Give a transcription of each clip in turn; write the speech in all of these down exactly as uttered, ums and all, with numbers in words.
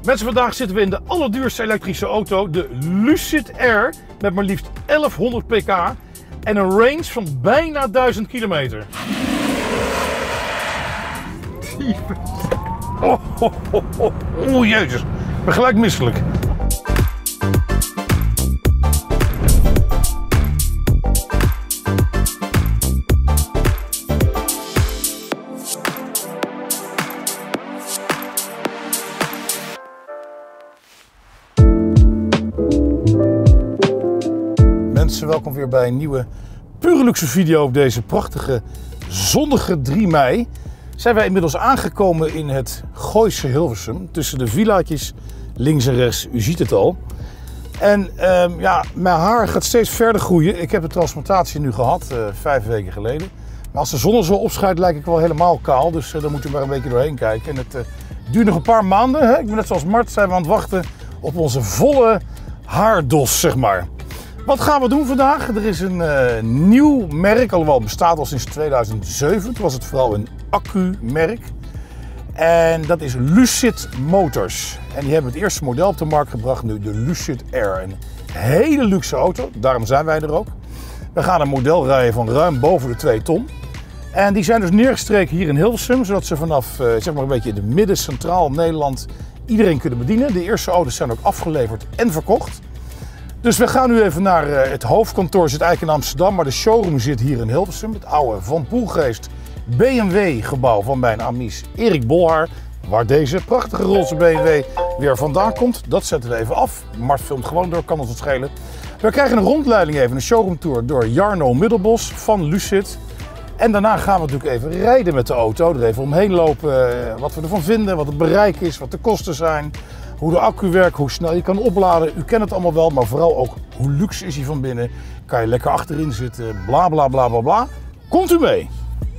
Mensen, vandaag zitten we in de allerduurste elektrische auto, de Lucid Air, met maar liefst elfhonderd pk en een range van bijna duizend kilometer. Oh, oh, oh, oh. Oeh, jezus, ik ben gelijk misselijk. Mensen, welkom weer bij een nieuwe Pure Luxe video op deze prachtige zonnige drie mei. Zijn wij inmiddels aangekomen in het Gooise Hilversum, tussen de villaatjes links en rechts, u ziet het al. En um, ja, mijn haar gaat steeds verder groeien. Ik heb een transplantatie nu gehad, uh, vijf weken geleden. Maar als de zon er zo opschijnt lijk ik wel helemaal kaal, dus uh, daar moet je maar een beetje doorheen kijken. En het uh, duurt nog een paar maanden, hè? Ik ben net zoals Mart, zijn we aan het wachten op onze volle haardos, zeg maar. Wat gaan we doen vandaag? Er is een uh, nieuw merk, alhoewel het bestaat al sinds tweeduizend zeven. Toen was het vooral een accu-merk. En dat is Lucid Motors. En die hebben het eerste model op de markt gebracht, nu de Lucid Air. Een hele luxe auto, daarom zijn wij er ook. We gaan een model rijden van ruim boven de twee ton. En die zijn dus neergestreken hier in Hilversum, zodat ze vanaf uh, zeg maar een beetje in de midden, centraal Nederland iedereen kunnen bedienen. De eerste auto's zijn ook afgeleverd en verkocht. Dus we gaan nu even naar uh, het hoofdkantoor, zit eigenlijk in Amsterdam, maar de showroom zit hier in Hilversum. Het oude Van Poelgeest B M W gebouw van mijn amies Erik Bolhaar. Waar deze prachtige roze B M W weer vandaan komt, dat zetten we even af. Mart filmt gewoon door, kan ons wat schelen. We krijgen een rondleiding even, een showroomtour door Jarno Middelbos van Lucid. En daarna gaan we natuurlijk even rijden met de auto, er even omheen lopen, uh, wat we ervan vinden, wat het bereik is, wat de kosten zijn. Hoe de accu werkt, hoe snel je kan opladen. U kent het allemaal wel, maar vooral ook hoe luxe is hij van binnen. Kan je lekker achterin zitten, bla bla bla bla bla. Komt u mee!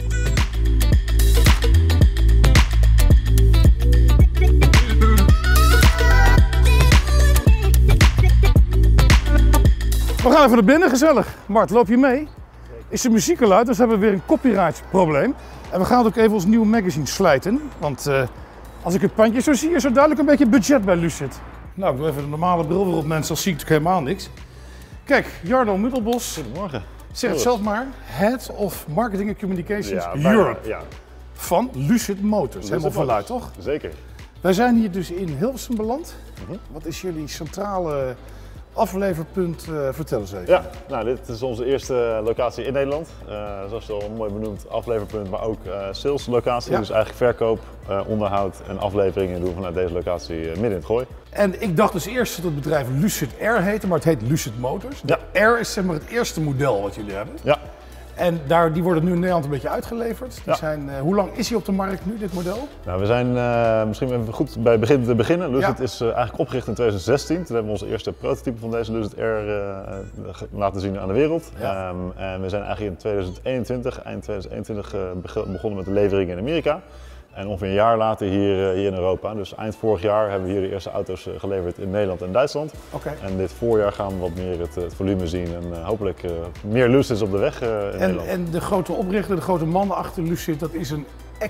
We gaan even naar binnen, gezellig. Mart, loop je mee? Is de muziek al uit, dus hebben we weer een copyright probleem. En we gaan ook even ons nieuwe magazine slijten, want... Uh, Als ik het pandje zo zie, is er duidelijk een beetje budget bij Lucid. Nou, ik doe even de normale bril weer op, mensen, dan zie ik natuurlijk helemaal niks. Kijk, Jarno Middelbos. Goedemorgen. Zeg het zelf maar. Head of Marketing and Communications ja, bijna, Europe. Ja. Van Lucid Motors. Helemaal vanuit, toch? Zeker. Wij zijn hier dus in Hilversum beland. Mm-hmm. Wat is jullie centrale afleverpunt? Uh, vertel eens even. Ja, nou, dit is onze eerste locatie in Nederland. Uh, zoals je al mooi benoemd, afleverpunt, maar ook uh, saleslocatie. Ja. Dus eigenlijk verkoop, uh, onderhoud en afleveringen doen we vanuit deze locatie uh, midden in het Gooi. En ik dacht dus eerst dat het bedrijf Lucid Air heette, maar het heet Lucid Motors. De ja. Air is zeg maar het eerste model wat jullie hebben. Ja. En daar, die worden nu in Nederland een beetje uitgeleverd. Die Ja. zijn, uh, hoe lang is hij op de markt nu, dit model? Nou, we zijn uh, misschien even goed bij het begin te beginnen. Lucid ja. is uh, eigenlijk opgericht in twintig zestien. Toen hebben we onze eerste prototype van deze Lucid Air uh, laten zien aan de wereld. Ja. Um, en we zijn eigenlijk in twintig eenentwintig, eind twintig eenentwintig uh, begonnen met de levering in Amerika. En ongeveer een jaar later hier, hier in Europa. Dus eind vorig jaar hebben we hier de eerste auto's geleverd in Nederland en Duitsland. Okay. En dit voorjaar gaan we wat meer het, het volume zien en uh, hopelijk uh, meer Lucids op de weg uh, in en, Nederland. En de grote oprichter, de grote man achter Lucid, dat is een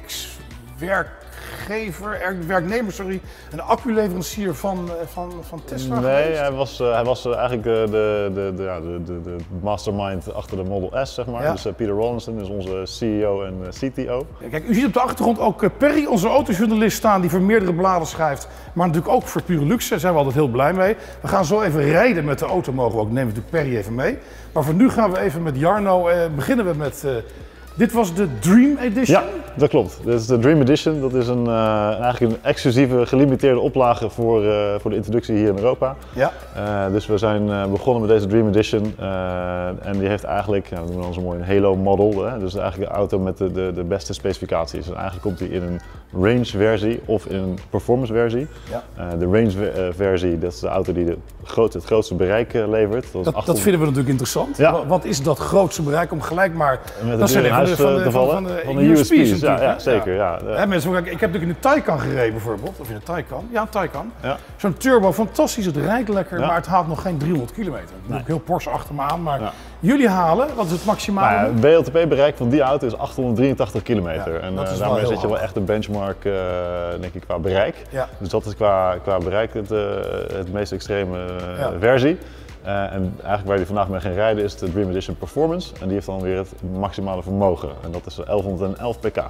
ex-werkgever, werknemer, sorry, een acculeverancier van, van, van Tesla Nee, geweest? hij was, uh, hij was uh, eigenlijk de, de, de, de, ja, de, de, de mastermind achter de Model S, zeg maar. Ja. Dus uh, Peter Rawlinson is onze C E O en uh, C T O. Ja, kijk, u ziet op de achtergrond ook uh, Perry, onze autojournalist, staan die voor meerdere bladen schrijft. Maar natuurlijk ook voor Pure Luxe, daar zijn we altijd heel blij mee. We gaan zo even rijden met de auto, mogen we ook, nemen we natuurlijk Perry even mee. Maar voor nu gaan we even met Jarno, uh, beginnen we met... Uh, Dit was de Dream Edition? Ja, dat klopt. Dit is de Dream Edition. Dat is een, uh, eigenlijk een exclusieve, gelimiteerde oplage voor, uh, voor de introductie hier in Europa. Ja. Uh, dus we zijn uh, begonnen met deze Dream Edition. Uh, en die heeft eigenlijk, ja, we noemen dan zo mooi een Halo model. Hè? Dus eigenlijk een auto met de, de, de beste specificaties. En eigenlijk komt die in een range versie of in een performance versie. Ja. Uh, de range versie, dat is de auto die de groot, het grootste bereik uh, levert. Dat, dat, dat vinden we natuurlijk interessant. Ja. Wat is dat grootste bereik om gelijk maar... Met dat zijn even van de, is van de, toevallig. van de, Van de U S P's, ja, natuurlijk, ja, hè? zeker. Ja. Ja. Hè, mensen, kijk, ik heb natuurlijk in de Taycan gereden bijvoorbeeld, of in de Taycan. Ja, een Taycan. Ja. Zo'n turbo, fantastisch, het rijdt lekker, Ja. maar het haalt nog geen driehonderd kilometer. Ik doe Nee. ook heel Porsche achter me aan, maar Ja. jullie halen, wat is het maximale? Nou ja, het W L T P-bereik van die auto is achthonderddrieëntachtig kilometer. Ja, en dat uh, is wel daarmee heel zit je wel hoog. echt de benchmark uh, denk ik, qua bereik. Ja. Dus dat is qua, qua bereik het, uh, het meest extreme uh, Ja. versie. Uh, en eigenlijk waar je vandaag mee gaan rijden is de Dream Edition Performance. En die heeft dan weer het maximale vermogen. En dat is elfhonderdelf pk.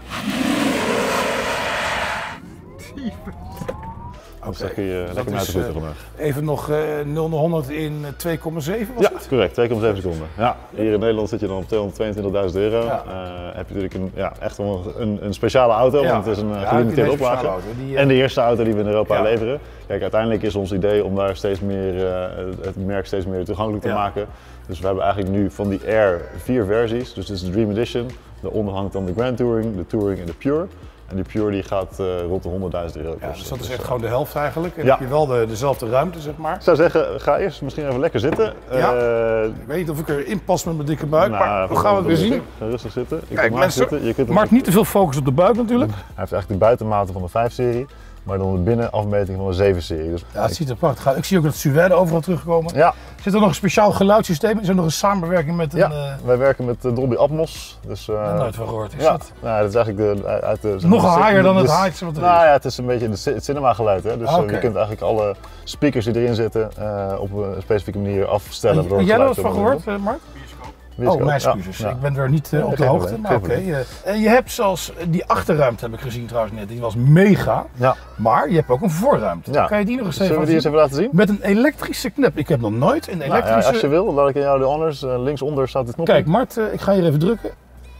Dus Oké, daar kun je dus lekker dat mee uit is, de voeten uh, vandaag. Even nog uh, nul naar honderd in twee komma zeven was Ja, het? correct. twee komma zeven seconden. Ja, hier in Nederland zit je dan op tweehonderdtweeëntwintigduizend euro. Ja. Uh, heb je natuurlijk een, ja, echt wel een, een speciale auto, Ja. want het is een uh, Ja, gelimiteerde die speciale oplage. auto, die, uh, En de eerste auto die we in Europa Ja. leveren. Kijk, uiteindelijk is ons idee om daar steeds meer, uh, het merk steeds meer toegankelijk te Ja. maken. Dus we hebben eigenlijk nu van die Air vier versies. Dus dit is de Dream Edition. Daaronder hangt dan de Grand Touring, de Touring en de Pure. En die Pure die gaat uh, rond de honderdduizend euro kosten. Ja, dus dat is Dus, echt uh, gewoon de helft eigenlijk. En Ja. heb je wel de, dezelfde ruimte, zeg maar. Ik zou zeggen, ga eerst misschien even lekker zitten. Ja. Uh, Ik weet niet of ik erin pas met mijn dikke buik, Nou, maar we gaan het weer zien. Ga rustig zitten. Ik Kijk, kom mensen, zitten. Je kunt hem- Mark, niet te veel focus op de buik natuurlijk. Hij heeft eigenlijk de buitenmaten van de vijf serie, maar dan de binnenafmeting van de zeven serie. Dus Ja, het ziet er prachtig uit. Ik zie ook dat Suède overal terugkomen. ja, Zit er nog een speciaal geluidssysteem? Is er nog een samenwerking met een... ja. eh, wij werken met uh, Dolby Atmos. Dus, uh, ik heb er nooit van gehoord. Is ja, dat? nou, dat is eigenlijk de, uit de... Nog de- higher dan de- het de- highste wat er Nou is. ja, het is een beetje de ci- het cinema geluid. Hè? Dus Ah, uh, oké. je kunt eigenlijk alle speakers die erin zitten uh, op een specifieke manier afstellen. waardoor Heb het jij er geluid wat van zo gehoord, eh, Mark? Bioscoop. Oh, mijn Ja, excuses. ja. Ik ben er niet uh, Ja, op de geen hoogte. probleem, Maar geen oké. eh, en je hebt zelfs die achterruimte, heb ik gezien trouwens net. Die was mega. Ja. Maar je hebt ook een voorruimte. Ja. Kan je die nog eens Zullen even we die eens laten even zien? laten zien? Met een elektrische knop. Ik heb nog nooit een Nou, elektrische... ja, als je wil, laat ik aan jou de honors. Uh, linksonder staat het knopje. Kijk, Mart, uh, ik ga hier even drukken.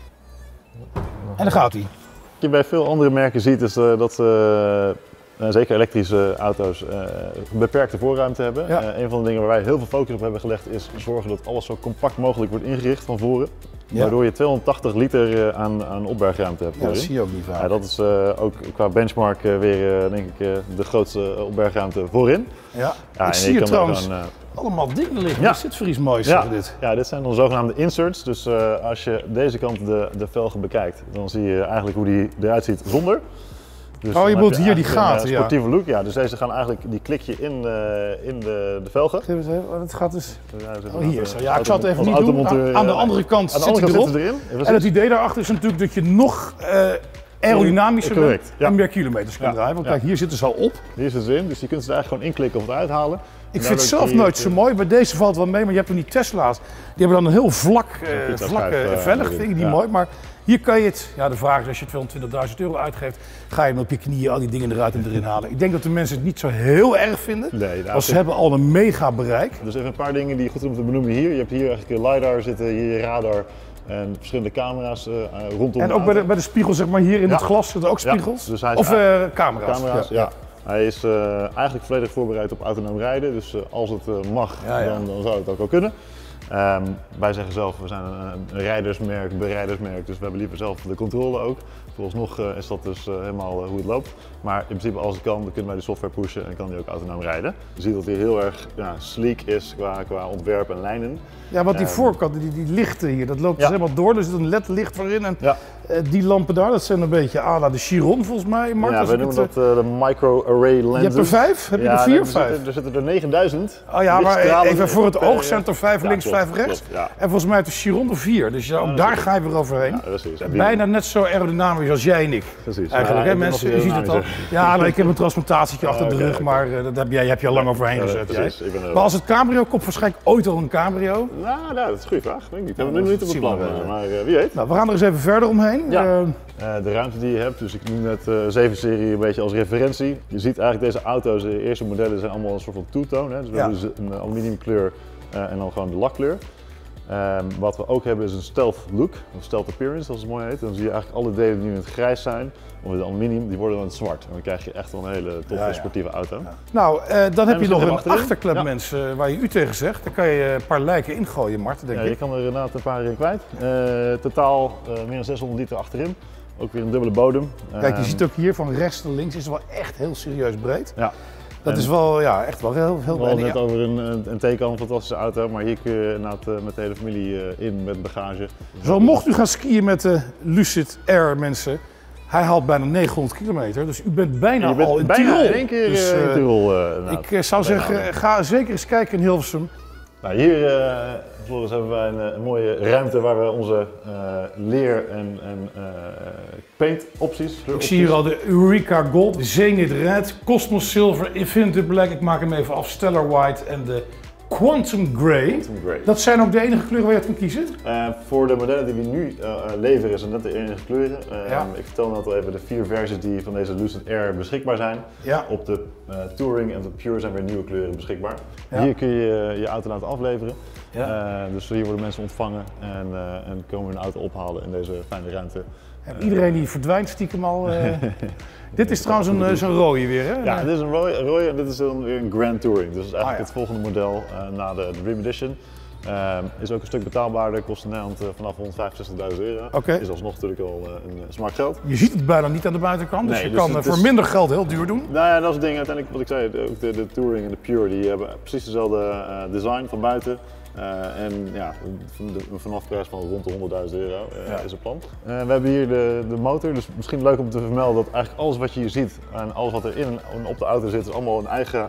En dan gaat hij. Wat je bij veel andere merken ziet is uh, dat ze, uh, zeker elektrische auto's, uh, een beperkte voorruimte hebben. Ja. Uh, een van de dingen waar wij heel veel focus op hebben gelegd is zorgen dat alles zo compact mogelijk wordt ingericht van voren. Ja. Waardoor je tweehonderdtachtig liter uh, aan, aan opbergruimte hebt Ja, dat voorin. zie je ook niet vaak. Ja, dat is uh, ook qua benchmark uh, weer uh, denk ik uh, de grootste uh, opbergruimte voorin. Ja. Ja, ik en zie je er kan er trouwens gewoon, uh, allemaal dingen liggen. Ja. Wat is dit voor iets moois? Ja, zeg dit? ja, dit zijn dan zogenaamde inserts. Dus uh, als je deze kant de, de velgen bekijkt, dan zie je eigenlijk hoe die eruit ziet zonder. Dus Oh, je dan bedoelt heb hier die eigenlijk gaten, een ja. uh, sportieve look. Ja, dus deze gaan eigenlijk, die klik je in, uh, in de, de velgen. Geef eens even, oh, dat gaat dus... Ja, dus Oh, hier als, zo. uh, Ja, ik zal het even als niet doen. automonteur, Aan, aan de uh, andere kant aan de zit andere hij kant erop. zit het erin. Ja, precies. En het idee daarachter is natuurlijk dat je nog uh, aerodynamischer bent Correct, ja. en meer kilometers kunt Ja, draaien. Want ja. kijk, hier zitten ze al op. Hier zit het in, dus je kunt ze er eigenlijk gewoon inklikken of eruit halen. Ik En vind het daardoor zelf creëer je nooit het, zo uh, mooi. Bij deze valt het wel mee, maar je hebt dan die Tesla's. Die hebben dan een heel vlak, uh, pizza vlakke schijf, uh, velg, erin. vind ik die Ja. mooi. Maar hier kan je het, ja de vraag is als je tweehonderdtwintigduizend euro uitgeeft, ga je dan op je knieën al die dingen eruit en erin halen. Ik denk dat de mensen het niet zo heel erg vinden, Nee, nou, want ze ik- hebben al een mega bereik. Dus even een paar dingen die goed om te benoemen hier. Je hebt hier eigenlijk een lidar zitten, hier je radar en verschillende camera's uh, rondom En de ook bij de, auto. bij de spiegel, zeg maar, hier in Ja. het glas zitten ook Ja, spiegels. dus hij is of uh, camera's. Camera's, ja. Hij is uh, eigenlijk volledig voorbereid op autonoom rijden, dus uh, als het uh, mag, Ja, ja. Dan, dan zou het ook wel kunnen. Um, wij zeggen zelf, we zijn een, een rijdersmerk, berijdersmerk, dus we hebben liever zelf de controle ook. Vooralsnog uh, is dat dus uh, helemaal uh, hoe het loopt. Maar in principe als het kan, dan kunnen wij de software pushen en kan die ook autonoom rijden. Je ziet dat hij heel erg ja, sleek is qua, qua ontwerp en lijnen. Ja, want die Um, voorkant, die, die lichten hier, dat loopt Ja. dus helemaal door. Er zit een L E D-licht voorin. En Ja. uh, die lampen daar, dat zijn een beetje à la de Chiron volgens mij, Mark. Ja, als wij ik noemen het, dat uh, de micro-array lenses. Je hebt er vijf? Heb je Ja, er vier nee, of er vijf? zitten- Er zitten er negenduizend. Oh ja, maar lichtstralen even voor het per- oog zijn het er vijf Ja, links, klopt, vijf rechts. klopt, ja. En volgens mij heeft de Chiron er vier. Dus ja, ook dat daar is ga je weer overheen. Ja, precies. En die- Bijna net zo aerodynamisch als jij en ik. Precies. Eigenlijk, Ja, hè ik ben mensen, nog je ziet het al. aerodynamischer. Ja, nou, ik heb een transplantatietje achter de oké, rug, oké. maar uh, dat heb jij, heb je al lang overheen Ja, gezet. precies, jij. ik ben er- Maar als het cabrio komt, waarschijnlijk ooit al een cabrio. Nou, nou, dat is een goede vraag. Weet ik niet. We hebben dat nu niet op het zien we plan, wel. uh, maar uh, wie weet. Nou, we gaan er eens even verder omheen. Ja. Uh, Uh, de ruimte die je hebt, dus ik noem net uh, zeven serie een beetje als referentie. Je ziet eigenlijk deze auto's, de eerste modellen zijn allemaal een soort van two-tone. Hè? Dus we Ja. hebben dus een aluminiumkleur uh, en dan gewoon de lakkleur. Um, wat we ook hebben is een stealth look, of stealth appearance zoals het mooi heet. Dan zie je eigenlijk alle delen die nu in het grijs zijn, of in het aluminium, die worden dan in het zwart. En dan krijg je echt wel een hele toffe Ja, ja. sportieve auto. Nou, uh, dan heb je misschien nog even een achterin. achterklep, Ja. mensen, waar je u tegen zegt. Daar kan je een paar lijken ingooien, Mart, denk Ja, ik. je kan er inderdaad een paar in kwijt. Uh, totaal uh, meer dan zeshonderd liter achterin. Ook weer een dubbele bodem. Kijk, je Um, ziet ook hier van rechts naar links is het wel echt heel serieus breed. Ja. Dat en is wel, ja, echt wel heel, heel we hadden weinig. net over een, een, een Taycan, een fantastische auto, maar hier kun je inderdaad uh, met de hele familie uh, in met bagage. Zo mocht u gaan skiën met de Lucid Air, mensen. Hij haalt bijna negenhonderd kilometer, dus u bent bijna je bent al in bijna Tirol. in één keer dus, uh, in uh, Tirol. Uh, ik uh, zou zeggen, bijna. ga zeker eens kijken in Hilversum. Nou, hier, uh, Floris, hebben wij een, een mooie ruimte waar we onze uh, leer- en, en uh, paint opties. Ik zie hier al de Eureka Gold, de Zenith Red, Cosmos Silver, Infinity Black, ik maak hem even af, Stellar White en de Quantum Grey. Quantum Grey. Dat zijn ook de enige kleuren waar je het kan kiezen? Uh, voor de modellen die we nu uh, leveren is het net de enige kleuren. Uh, Ja. Ik vertel net al even de vier versies die van deze Lucid Air beschikbaar zijn. Ja. Op de uh, Touring en de Pure zijn weer nieuwe kleuren beschikbaar. Ja. Hier kun je uh, je auto laten afleveren. Ja. Uh, dus hier worden mensen ontvangen en, uh, en komen hun auto ophalen in deze fijne ruimte. En iedereen die verdwijnt stiekem al. Uh... dit is trouwens een, uh, zo'n rode weer, hè? Ja, dit is een Roy, Roy en dit is dan weer een Grand Touring. Dus dat is eigenlijk Ah, ja. het volgende model uh, na de Dream Edition. Uh, is ook een stuk betaalbaarder, kost in Nederland uh, vanaf honderdvijfenzestigduizend euro. Oké. Is alsnog natuurlijk al uh, een smaak geld. Je ziet het bijna niet aan de buitenkant, dus Nee, je dus kan het uh, voor is- minder geld heel duur doen. Nou ja, dat is het ding uiteindelijk wat ik zei. Ook de, de Touring en de Pure die hebben precies dezelfde uh, design van buiten. Uh, en ja, een vanafprijs van rond de honderdduizend euro uh, Ja. is het plan. Uh, we hebben hier de, de motor, dus misschien leuk om te vermelden dat eigenlijk alles wat je hier ziet en alles wat er in en op de auto zit is allemaal in eigen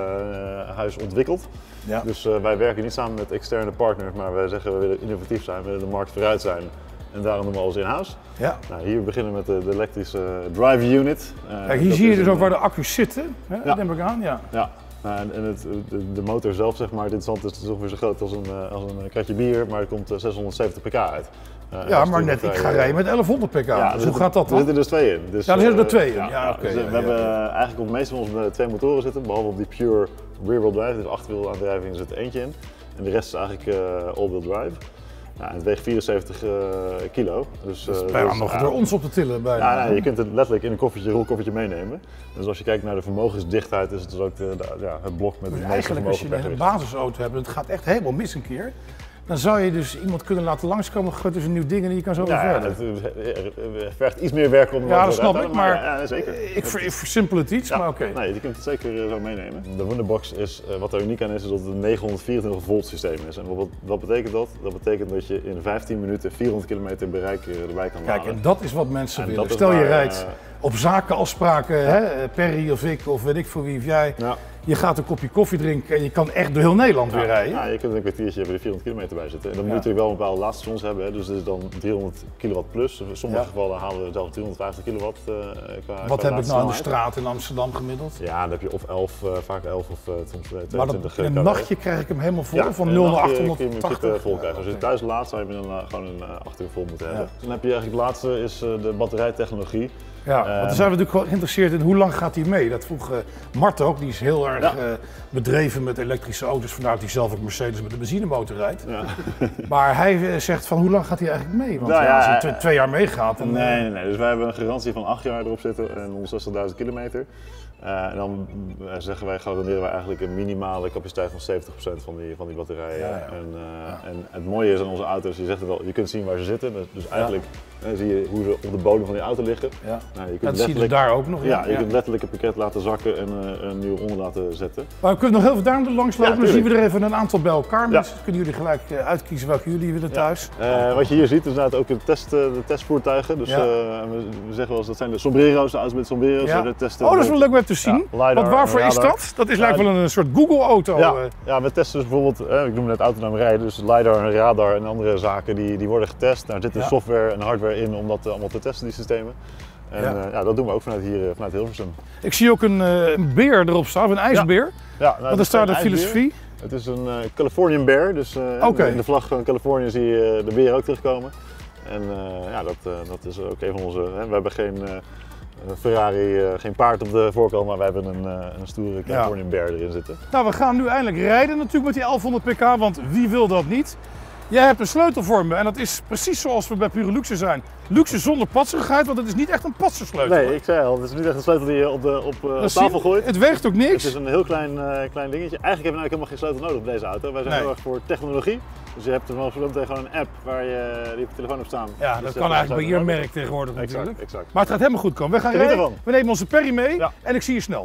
uh, huis ontwikkeld. Ja. Dus uh, wij werken niet samen met externe partners, maar wij zeggen we willen innovatief zijn, we willen de markt vooruit zijn. En daarom doen we alles in-house. Ja. Nou, hier beginnen we met de, de elektrische drive unit. Uh, Kijk, hier dat zie je is dus een, ook waar de accu's zitten, hè? Ja. Dat neem ik aan. Ja. Ja, en, en het, de, de motor zelf, zeg maar, dit zand is ongeveer zo groot als een, uh, als een kratje bier, maar er komt uh, zeshonderdzeventig pk uit. Uh, Ja, als maar die net, ik partij, ga uh, rijden met elfhonderd pk. ja, dus er hoe gaat dat Er dan? zitten er dus twee in. Dus, Ja, er zitten er uh, twee in. Ja, oké, dus, uh, ja, we ja, hebben ja. uh, eigenlijk op de meeste van onze twee motoren zitten, behalve op die Pure rear-wheel drive, dus achterwielaandrijving zit er eentje in. En de rest is eigenlijk uh, all-wheel drive. Nou, en het weegt vierenzeventig uh, kilo. Dus, uh, Bijna dus, nog ja, door ons op te tillen. Bijna. Ja, nee, je kunt het letterlijk in een koffertje, rolkoffertje meenemen. Dus als je kijkt naar de vermogensdichtheid is het dus ook de, de, ja, het blok met het Dus meeste eigenlijk als je vermogen een per gewicht. basisauto hebt en het gaat echt helemaal mis een keer, dan zou je dus iemand kunnen laten langskomen, gooit dus een nieuw ding en je kan zo weer Ja, ja, verder. het uh, vergt iets meer werk om Ja, het dat te snap redden, ik, maar ja, ja, zeker. ik, ver, ik versimpel het iets, Ja, maar oké. Nee, je kunt het zeker uh, zo meenemen. De Wonderbox is, uh, wat er uniek aan is, is dat het een negenhonderdvierentwintig volt systeem is. En wat, wat betekent dat? Dat betekent dat je in vijftien minuten vierhonderd kilometer bereik uh, erbij kan Kijk, halen. en dat is wat mensen En willen. dat is Stel je waar, rijdt uh, op zakenafspraken, hè, Perry of ik of weet ik voor wie of jij. Ja. Je gaat een kopje koffie drinken en je kan echt door heel Nederland weer rijden. Ja, je kunt een kwartiertje hebben er vierhonderd kilometer bij zitten. En dan moet Ja. je natuurlijk wel een bepaalde laadstations hebben, hè. Dus dit is dan driehonderd kilowatt plus. In sommige Ja. gevallen halen we zelfs driehonderdvijftig kilowatt uh, qua Wat qua heb ik nou aan de laadsnelheid. straat in Amsterdam gemiddeld? Ja, dan heb je of elf, uh, vaak elf of uh, soms uh, Maar dat, tweeëntwintig in een kW. nachtje krijg ik hem helemaal vol, Ja, van in een nul naar nachtje kun je hem in achthonderdtachtig. principe vol krijgen. Als je Oké. thuis laat, zou je hem dan uh, gewoon een uh, acht uur vol moeten hebben. Ja. Dan heb je eigenlijk het laatste is uh, de batterijtechnologie. Ja, want Ehm, dan zijn we natuurlijk wel geïnteresseerd in hoe lang gaat hij mee. Dat vroeg uh, Mart ook, die is heel erg Ja. uh, bedreven met elektrische auto's. Vandaar dat hij zelf ook Mercedes met een benzinemotor rijdt. Ja. Maar hij uh, zegt van hoe lang gaat hij eigenlijk mee? Want Nou ja, ja, als hij hij- twee, twee jaar meegaat. Dan, uh, Nee, nee, nee. Dus wij hebben een garantie van acht jaar erop zitten en honderdzestigduizend kilometer. Uh, en dan uh, zeggen wij, garanderen wij eigenlijk een minimale capaciteit van zeventig procent van die, van die batterijen. Ja, ja. En, uh, en het mooie is aan onze auto's, je zegt het wel, je kunt zien waar ze zitten. Dus, dus eigenlijk uh, zie je hoe ze op de bodem van die auto liggen. Ja. Nou, je kunt dat zie je dus letterlijk- daar ook nog. Ja, je kunt letterlijk een pakket laten zakken en uh, een nieuw onder laten zetten. Maar we kunnen nog heel veel daar langs lopen. Ja, dan zien we tuurlijk. er even een aantal bij elkaar. Ja. Mensen kunnen jullie gelijk uh, uitkiezen welke jullie willen thuis. Uh, wat je hier ziet is inderdaad ook de, test, uh, de testvoertuigen. Dus Ja. uh, we, we zeggen wel eens dat zijn de sombrero's, de auto's met sombrero's. Ja. Uh, de testen Oh, dat is wel leuk om even te zien. Ja, lidar Want waarvoor en is radar. dat? Dat is Ja, lijkt wel een soort Google-auto. Ja, uh. ja, we testen dus bijvoorbeeld, eh, ik noem net autonoom rijden, dus lidar en radar en andere zaken die, die worden getest. Daar zitten Ja. software en hardware in om dat uh, allemaal te testen, die systemen. En Ja. ja. Uh, ja, dat doen we ook vanuit hier, uh, vanuit Hilversum. Ik zie ook een, uh, een beer erop staan, een ijsbeer. Ja, nou, Wat het is daar de geen ijsbeer. filosofie? Het is een uh, Californian bear, dus uh, Oké. in de vlag van Californië zie je de beer ook terugkomen. En uh, ja, dat, uh, dat is ook een van onze, hè, we hebben geen uh, Ferrari, uh, geen paard op de voorkant, maar we hebben een, uh, een stoere Californian bear erin zitten. Nou, we gaan nu eindelijk rijden natuurlijk met die elfhonderd pk, want wie wil dat niet? Jij hebt een sleutel voor me en dat is precies zoals we bij Pure Luxe zijn. Luxe zonder patserigheid, want het is niet echt een patsersleutel. Nee, ik zei al, het is niet echt een sleutel die je op, de, op, uh, op Dat tafel zie- gooit. Het weegt ook Het niks. is een heel klein, uh, klein dingetje. Eigenlijk hebben we nou helemaal geen sleutel nodig op deze auto. Wij zijn Nee. heel erg voor technologie. Dus je hebt er wel zometeen gewoon een app waar je die op je telefoon hebt staan. Ja, Dus dat daar kan heb je eigenlijk bij geen ieder sleutel merk tegenwoordig nodig. natuurlijk. Exact, exact. Maar het gaat helemaal goed komen. We gaan Geniet rijden, ervan. we nemen onze Perry mee Ja. en ik zie je snel.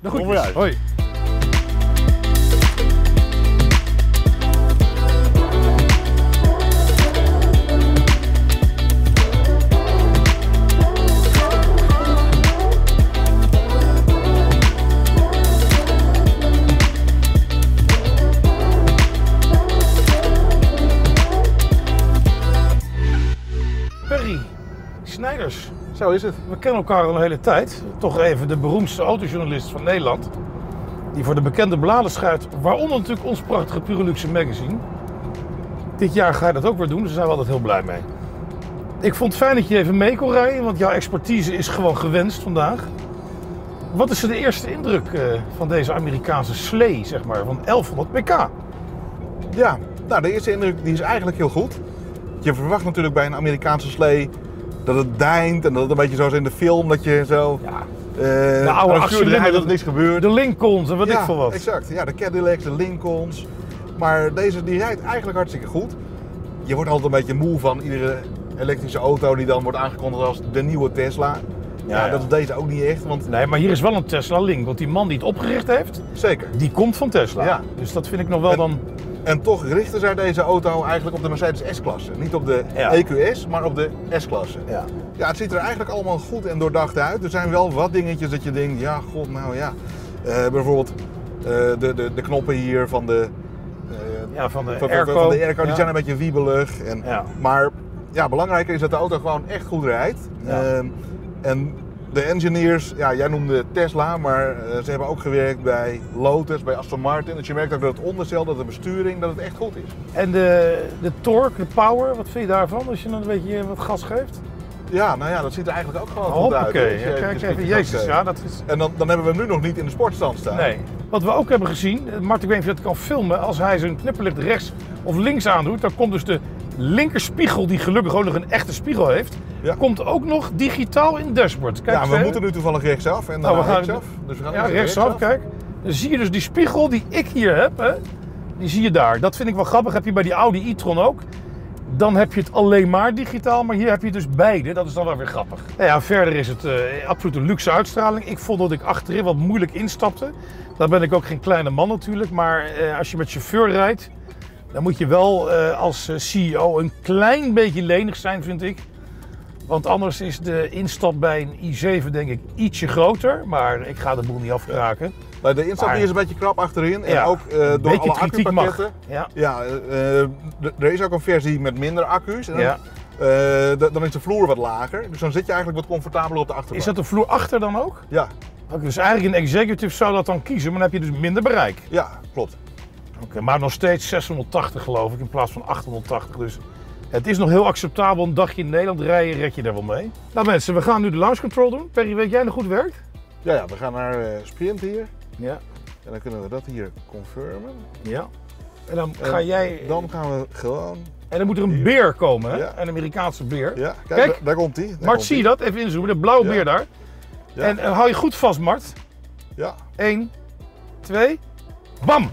De Kom groetjes. maar uit. Hoi. Perry Snijders. Zo is het. We kennen elkaar al een hele tijd. Toch even de beroemdste autojournalist van Nederland. Die voor de bekende bladen schrijft, waaronder natuurlijk ons prachtige Pure magazine. Dit jaar ga je dat ook weer doen, dus daar zijn we altijd heel blij mee. Ik vond het fijn dat je even mee kon rijden, want jouw expertise is gewoon gewenst vandaag. Wat is de eerste indruk uh, van deze Amerikaanse slee, zeg maar, van elfhonderd pk? Ja, nou de eerste indruk die is eigenlijk heel goed. Je verwacht natuurlijk bij een Amerikaanse slee dat het deint en dat het een beetje zoals in de film, dat je zo... Ja. Uh, De oude achtcilinder, dat er niks gebeurt. De Lincolns en wat ja, ik voor wat. exact. Ja, de Cadillacs, de Lincolns. Maar deze die rijdt eigenlijk hartstikke goed. Je wordt altijd een beetje moe van iedere elektrische auto die dan wordt aangekondigd als de nieuwe Tesla. Ja, Ja, ja. dat is deze ook niet echt, want Nee, maar hier is wel een Tesla Link, want die man die het opgericht heeft, zeker. die komt van Tesla. Ja. Dus dat vind ik nog wel En- dan... En toch richten zij deze auto eigenlijk op de Mercedes S-klasse. Niet op de Ja. E Q S, maar op de S-klasse. Ja. Ja, het ziet er eigenlijk allemaal goed en doordacht uit. Er zijn wel wat dingetjes dat je denkt, ja, god, nou ja. Eh, bijvoorbeeld eh, de, de, de knoppen hier van de, eh, Ja, van de van, van- airco. van de airco, die Ja. zijn een beetje wiebelig. En, Ja. Maar ja, belangrijker is dat de auto gewoon echt goed rijdt. Ja. Ehm, en de engineers, ja, jij noemde Tesla, maar eh, ze hebben ook gewerkt bij Lotus, bij Aston Martin. Dus je merkt ook dat het onderstel, dat de besturing, dat het echt goed is. En de, de torque, de power, wat vind je daarvan als je dan een beetje wat gas geeft? Ja, nou ja, dat ziet er eigenlijk ook gewoon goed uit. Hoppakee, Als je ja, kijk eventjes even, goed gas jezus, geeft. ja, dat is... En dan, dan hebben we hem nu nog niet in de sportstand staan. Nee. Wat we ook hebben gezien, Mart, ik weet niet of je dat kan filmen, als hij zijn knipperlicht rechts of links aandoet, dan komt dus de linkerspiegel, die gelukkig ook nog een echte spiegel heeft, Ja. komt ook nog digitaal in het dashboard. Kijk Ja, eens we even. moeten nu toevallig rechtsaf en dan Nou, we gaan- rechtsaf. Dus we gaan Ja, eerst rechtsaf, kijk. Dan zie je dus die spiegel die ik hier heb, hè, die zie je daar. Dat vind ik wel grappig, heb je bij die Audi e-tron ook. Dan heb je het alleen maar digitaal, maar hier heb je dus beide. Dat is dan wel weer grappig. Nou ja, verder is het uh, absoluut een luxe uitstraling. Ik vond dat ik achterin wat moeilijk instapte. Dan ben ik ook geen kleine man natuurlijk, maar uh, als je met chauffeur rijdt, dan moet je wel uh, als uh, C E O een klein beetje lenig zijn, vind ik. Want anders is de instap bij een i zeven denk ik ietsje groter, maar ik ga de boel niet afkraken. Nou, de instap Maar- hier is een beetje krap achterin en Ja, ook uh, door beetje alle kritiek accupakketten. mag. Ja. Ja, uh, uh, d- er is ook een versie met minder accu's. En dan, Ja. uh, d- dan is de vloer wat lager, dus dan zit je eigenlijk wat comfortabeler op de achterbank. Is dat de vloer achter dan ook? Ja, Oké, dus eigenlijk een executive zou dat dan kiezen, maar dan heb je dus minder bereik. ja, klopt. Oké, maar nog steeds zeshonderdtachtig geloof ik in plaats van achthonderdtachtig. Dus het is nog heel acceptabel. Een dagje in Nederland rijden, red je daar wel mee. Nou mensen, we gaan nu de launch control doen. Perry, weet jij nog hoe het werkt? Ja, ja, we gaan naar uh, Sprint hier Ja. en dan kunnen we dat hier confirmen. Ja. En dan En ga jij... Dan gaan we gewoon... En dan moet er een beer komen, hè? Ja. Een Amerikaanse beer. Ja, kijk, Kijk. daar, daar komt hij. Mart, zie je dat? Even inzoomen, de blauwe Ja. beer daar. Ja. En uh, hou je goed vast, Mart. Ja. Eén, twee, bam!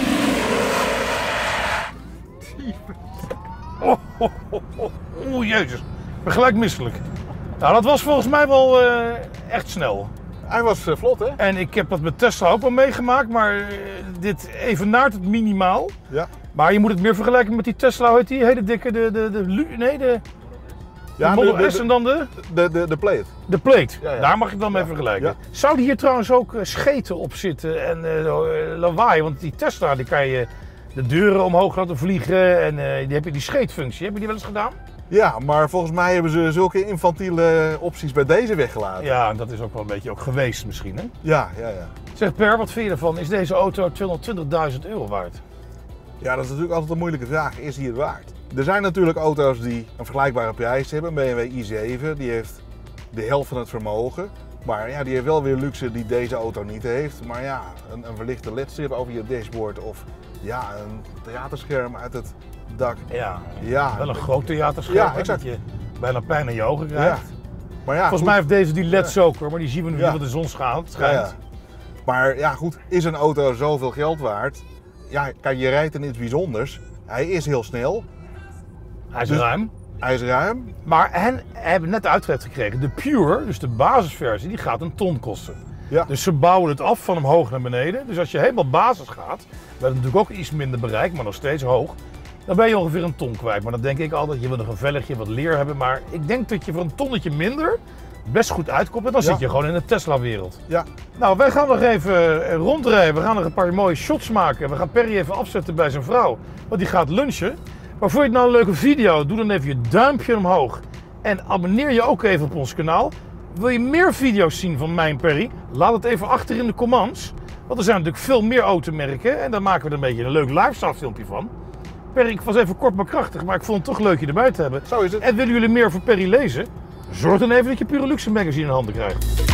Oh, oh, oh, oh. Oeh, jezus. Ik ben gelijk misselijk. Nou, dat was volgens mij wel uh, echt snel. Hij was uh, vlot, hè? En ik heb dat met Tesla ook wel meegemaakt, maar uh, dit evenaart het minimaal. Ja. Maar je moet het meer vergelijken met die Tesla, hoe heet die hele dikke, de, de, de, Lu- nee, de, Ja, de Model de, de, S en dan de, de, de, de plate. de Plate. Ja, ja. Daar mag ik dan mee Ja. vergelijken. Ja. Zouden hier trouwens ook uh, scheten op zitten en uh, lawaai? Want die Tesla, die kan je de deuren omhoog laten vliegen en uh, die heb je die scheetfunctie. Heb je die wel eens gedaan? Ja, maar volgens mij hebben ze zulke infantiele opties bij deze weggelaten. Ja, dat is ook wel een beetje ook geweest misschien, hè? Ja, ja, ja. Zeg Per, wat vind je ervan? Is deze auto tweehonderdtwintigduizend euro waard? Ja, dat is natuurlijk altijd een moeilijke vraag. Is die het waard? Er zijn natuurlijk auto's die een vergelijkbare prijs hebben. Een B M W i zeven, die heeft de helft van het vermogen. Maar ja, die heeft wel weer luxe die deze auto niet heeft. Maar ja, een, een verlichte L E D-strip over je dashboard of ja, een theaterscherm uit het dak. Ja, Ja, wel een groot theaterscherm, Ja, hè, exact. dat je bijna pijn aan je ogen ja. krijgt. Maar ja, Volgens goed. mij heeft deze die L E D's ook hoor, maar die zien we nu Ja. niet, want de zon schijnt. Ja, schijnt. ja. Maar ja, goed, is een auto zoveel geld waard? Ja, kijk, je rijdt in iets bijzonders. Hij is heel snel, Hij is Dus- ruim. hij is ruim. Maar hen hebben net uitgelegd gekregen, de Pure, dus de basisversie, die gaat een ton kosten. Ja. Dus ze bouwen het af van omhoog naar beneden. Dus als je helemaal basis gaat, we hebben natuurlijk ook iets minder bereik, maar nog steeds hoog. Dan ben je ongeveer een ton kwijt. Maar dan denk ik altijd, je wil nog een velligje, wat leer hebben. Maar ik denk dat je voor een tonnetje minder best goed uitkomt. En dan Ja. zit je gewoon in de Tesla-wereld. Ja. Nou, wij gaan nog even rondrijden. We gaan nog een paar mooie shots maken. We gaan Perry even afzetten bij zijn vrouw. Want die gaat lunchen. Maar vond je het nou een leuke video? Doe dan even je duimpje omhoog. En abonneer je ook even op ons kanaal. Wil je meer video's zien van mij en Perry? Laat het even achter in de comments. Want er zijn natuurlijk veel meer automerken. En dan maken we er een beetje een leuk lifestyle filmpje van. Perry, ik was even kort maar krachtig. Maar ik vond het toch leuk je erbij te hebben. Zo is het. En willen jullie meer van Perry lezen? Zorg dan even dat je Pure Luxe magazine in handen krijgt.